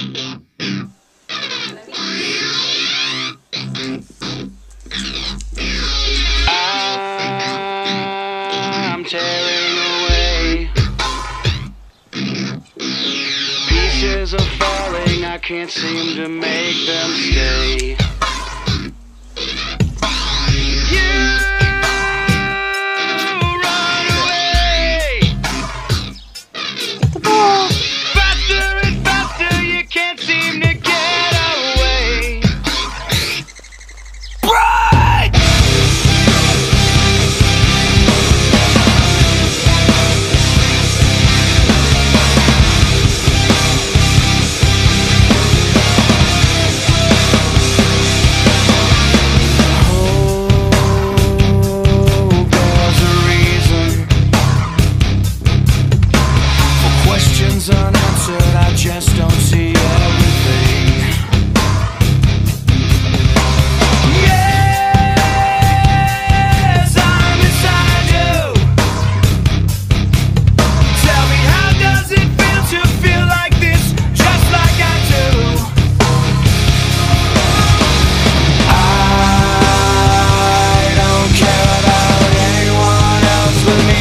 I'm tearing away. Pieces are falling, I can't seem to make them stay. Unanswered, I just don't see everything. Yes, I'm inside you. Tell me, how does it feel to feel like this, just like I do? I don't care about anyone else but me.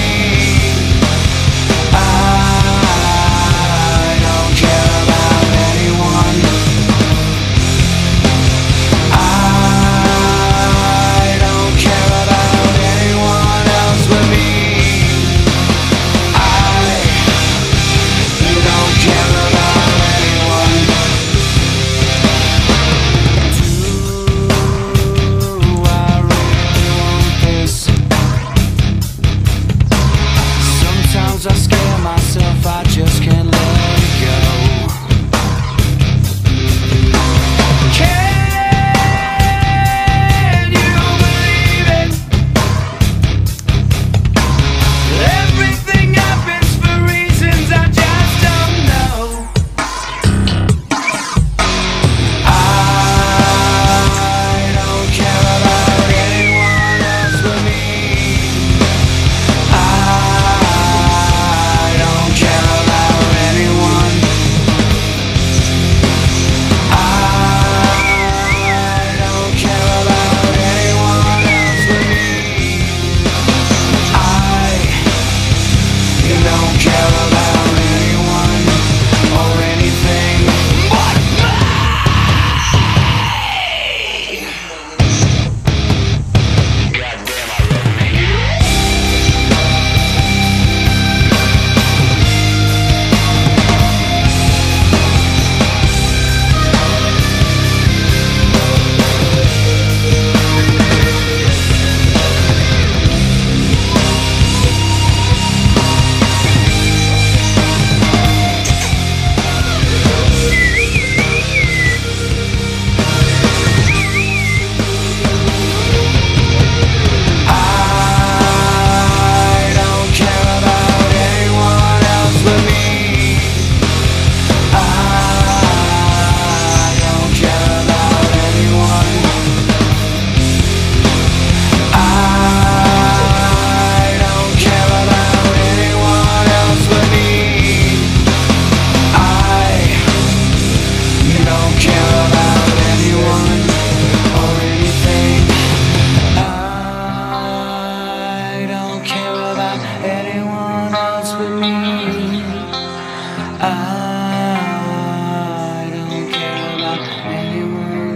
I scare myself, I just can't let it go. Can you believe it? Everything happens for reasons I just don't know. I don't care about anyone else but me. Anyone else but me. I don't care about anyone.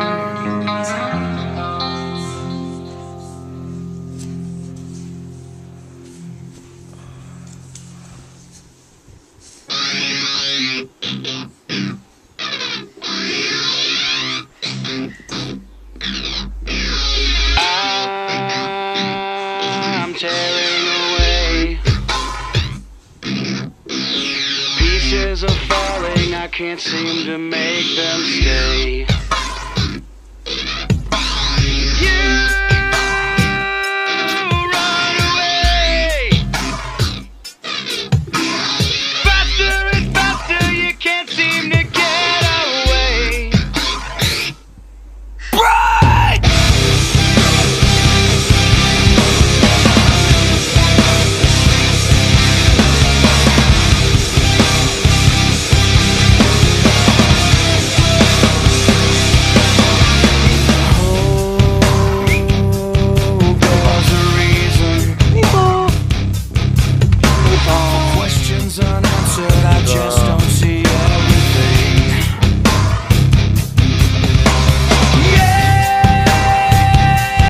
I'm tearing away. Pieces are falling, I can't seem to make them stay.